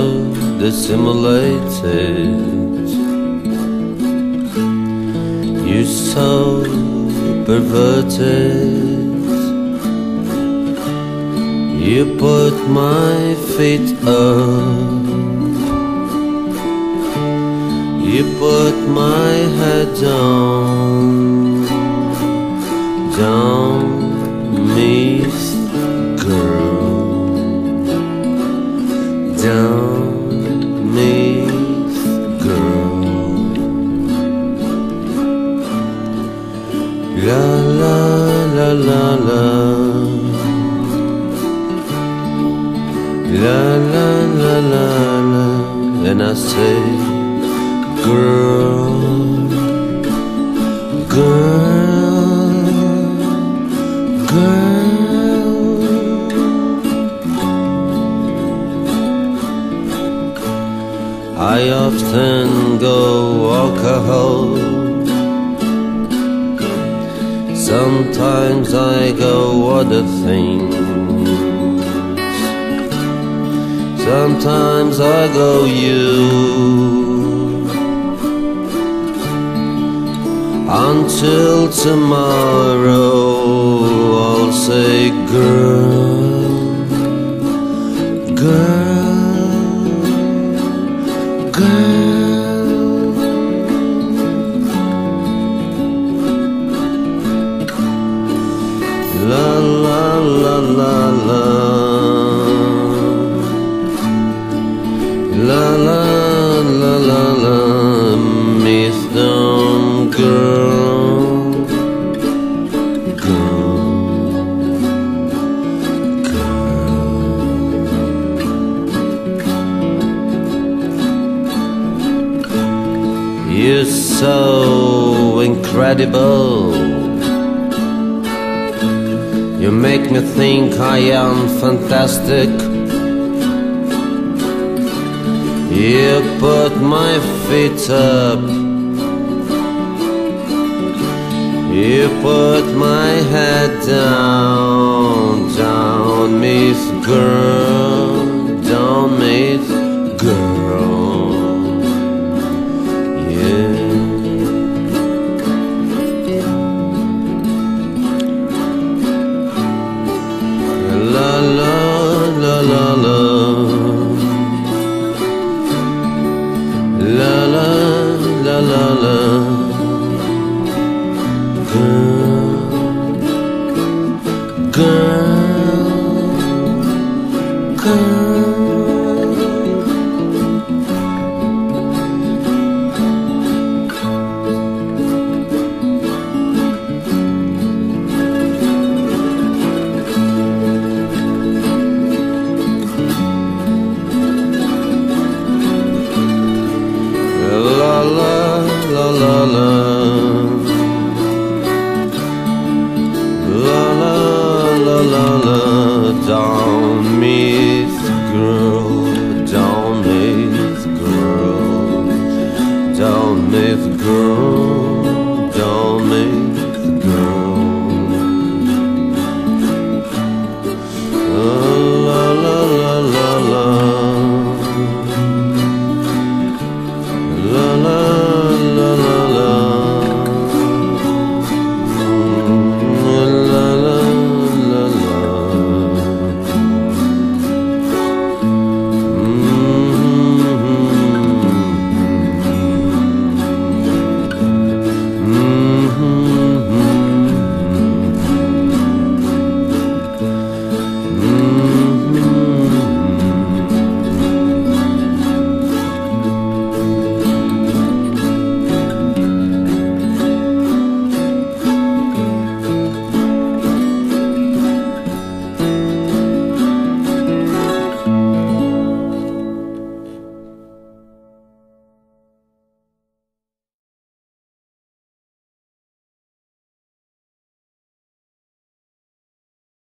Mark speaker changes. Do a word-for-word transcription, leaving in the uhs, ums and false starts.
Speaker 1: dissimulated, you so perverted. You put my feet up, you put my head down, down, Miss Girl, down, Miss Girl. La la la la la, la la la la la, and I say, girl, girl, girl. I often go alcohol, sometimes I go other things, sometimes I go you. Until tomorrow I'll say, girl, girl, girl. La la la la la, la la la la la, Miss Dumb Girl, girl, girl. You're so incredible, you make me think I am fantastic. You put my feet up, you put my head down, down, Miss Girl, down, Miss Girl. Yeah. La la la la la, la la la la la. Girl, girl, girl. La la la la la, la la la la la, down, Miss Girl, down, Miss Girl, down, Miss Girl.